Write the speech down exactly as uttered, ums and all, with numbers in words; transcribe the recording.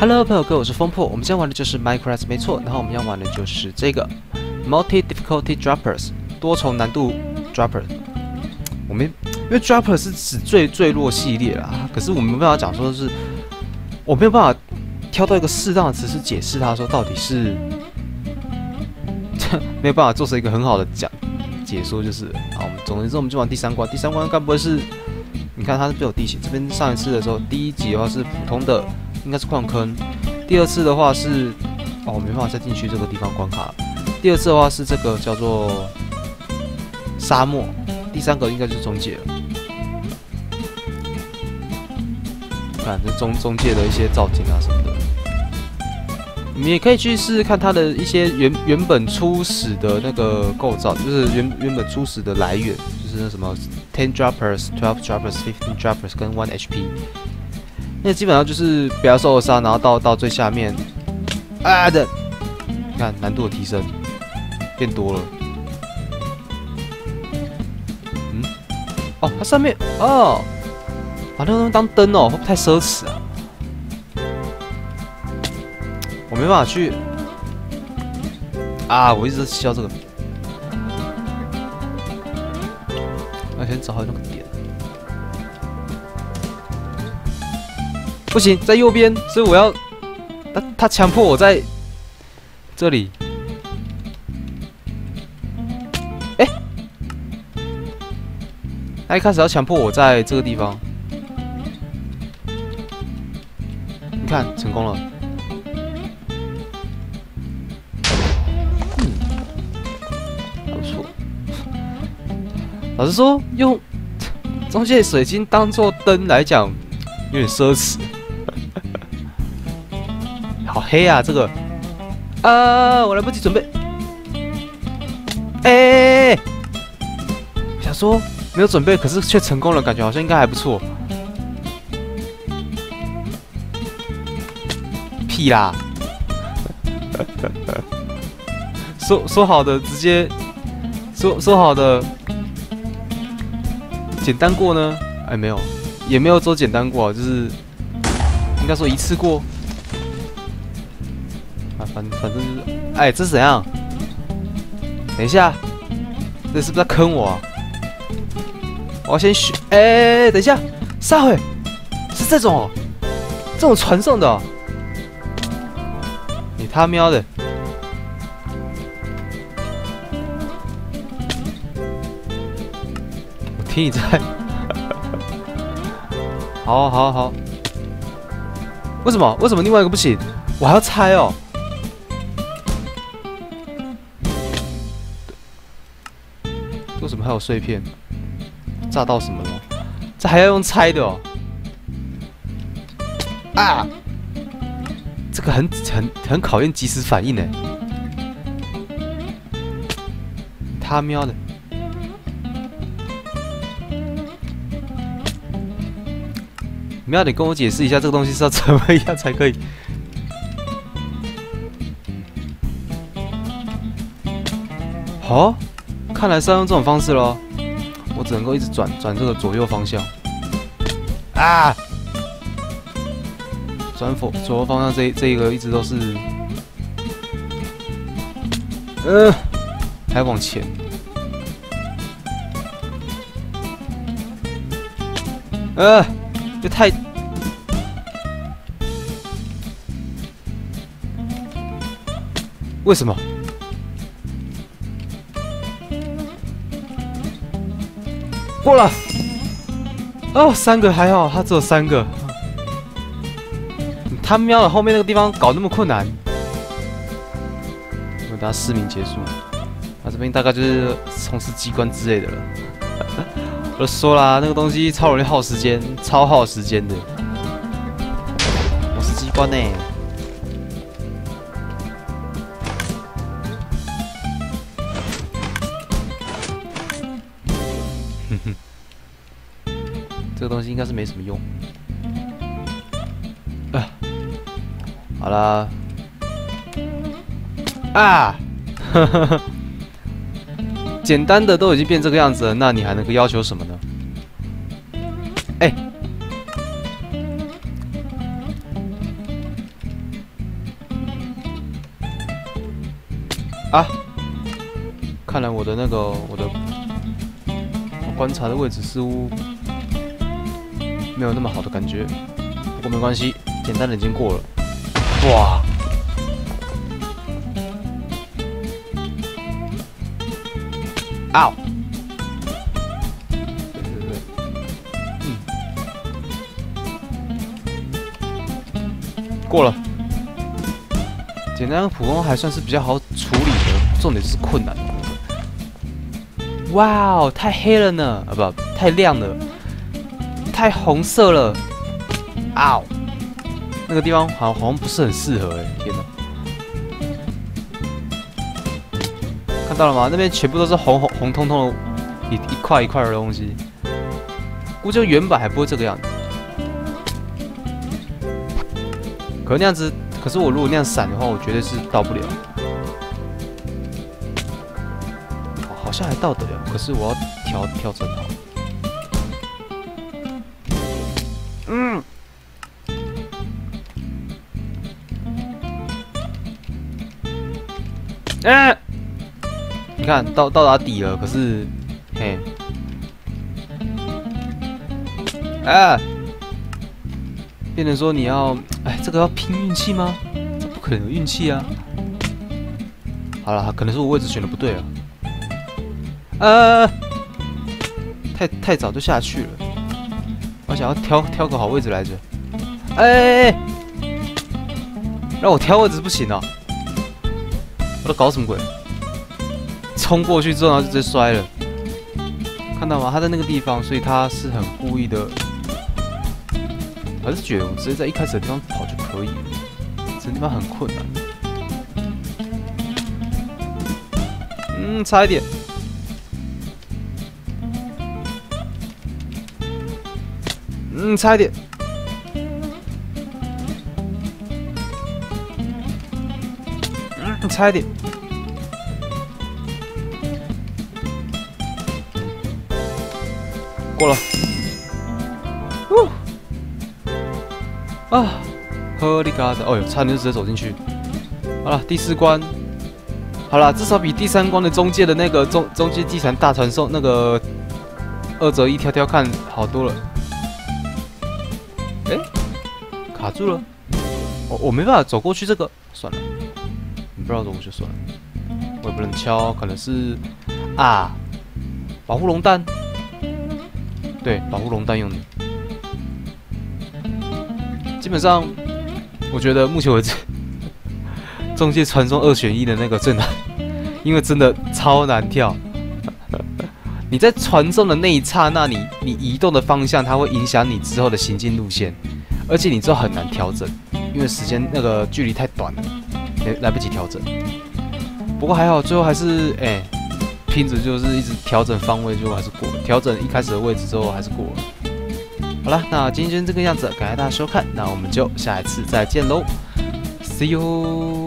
Hello， 朋友哥，我是风破。我们今天玩的就是 Minecraft， 没错。然后我们要玩的就是这个 Multi Difficulty Droppers 多重难度 Dropper。我们因为 Dropper 是指坠坠落系列啦，可是我们没办法讲说是，我没有办法挑到一个适当的词是解释它说到底是没有办法做成一个很好的讲解说，就是好，我们总之我们就玩第三关。第三关该不会是？你看它是没有地形，这边上一次的时候，第一集的话是普通的。 应该是矿坑，第二次的话是哦，我没办法再进去这个地方关卡了。第二次的话是这个叫做沙漠，第三个应该就是中介了。看这中中介的一些造景啊什么的，你也可以去试试看它的一些原原本初始的那个构造，就是原原本初始的来源，就是那什么 ten droppers、twelve droppers、fifteen droppers 跟 one H P。 那基本上就是不要受伤，然后到到最下面，啊的，你看难度的提升变多了。嗯，哦，它上面哦，把那个东西当灯哦，会不会太奢侈啊？我没办法去啊，我一直在笑这个。我先找好那个点。 不行，在右边，所以我要他他强迫我在这里。哎、欸，他一开始要强迫我在这个地方。你看，成功了。嗯，还不错。老实说，用中介水晶当做灯来讲，有点奢侈。 好黑啊！这个，啊，我来不及准备。哎、欸，想说没有准备，可是却成功了，感觉好像应该还不错。屁啦！说说好的直接说说好的简单过呢？哎，没有，也没有说简单过，就是应该说一次过。 反反正就是，哎，这是怎样？等一下，这是不是在坑我啊？我要先学，哎，等一下，撒回，是这种哦，这种传送的、哦。你他喵的！我听你在，好好好。为什么？为什么另外一个不行？我还要猜哦。 为什么还有碎片？炸到什么了？这还要用猜的哦！啊，这个很很很考验即时反应呢。他喵的！你们要得跟我解释一下，这个东西是要怎么样才可以？好。 看来是要用这种方式咯，我只能够一直转转这个左右方向。啊！转左左右方向这这一个一直都是，呃，还往前。呃，这太……为什么？ 过了，哦，三个还好，他只有三个。他喵的，后面那个地方搞那么困难，我等下失明结束。啊，这边大概就是从事机关之类的了。我就说啦，那个东西超容易耗时间，超耗时间的。我是机关呢、欸。 这个东西应该是没什么用。啊，好啦，啊，呵呵呵，简单的都已经变这个样子了，那你还能够要求什么呢？哎、欸， 啊！看来我的那个我的我观察的位置似乎没有那么好的感觉，不过没关系，简单的已经过了。哇！啊！对对对，嗯，过了。简单普通还算是比较好处理的，重点就是困难。哇哦，太黑了呢！啊不，太亮了，太红色了。啊！那个地方好好像不是很适合哎，天哪！看到了吗？那边全部都是红红红彤彤的一一块一块的东西，估计原版还不会这个样子。可那样子，可是我如果那样闪的话，我绝对是到不了。好像还到得了，可是我要调调整好。嗯。哎、欸，你看到到达底了，可是，嘿，啊，变成说你要，哎，这个要拼运气吗？这不可能有运气啊！好了，可能是我位置选的不对啊。呃，太太早就下去了，我想要挑挑个好位置来着。哎、欸欸，让我挑位置不行啊！我在搞什么鬼？冲过去之后，然后就直接摔了。看到吗？他在那个地方，所以他是很故意的。我还是觉得我直接在一开始的地方跑就可以了，这地方很困难。嗯，差一点。嗯，差一点。嗯，差一点。过了。呜。啊，呵哩嘎的，哦呦，差点就直接走进去。好了，第四关。好了，至少比第三关的中介的那个中中介地产大传送那个二折一挑挑看好多了。哎、欸，卡住了，我我没办法走过去，这个算了，你不知道走过去算了，我也不能敲，可能是啊，保护龙蛋，对，保护龙蛋用的。基本上，我觉得目前为止，中介传送二选一的那个最难，因为真的超难跳。你在传送的那一刹那，你你移动的方向，它会影响你之后的行进路线，而且你之后很难调整，因为时间那个距离太短了，来来不及调整。不过还好，最后还是哎、欸、拼着就是一直调整方位，最后还是过了。调整一开始的位置之后还是过了。好了，那今天就这个样子，感谢大家收看，那我们就下一次再见喽 ，See you。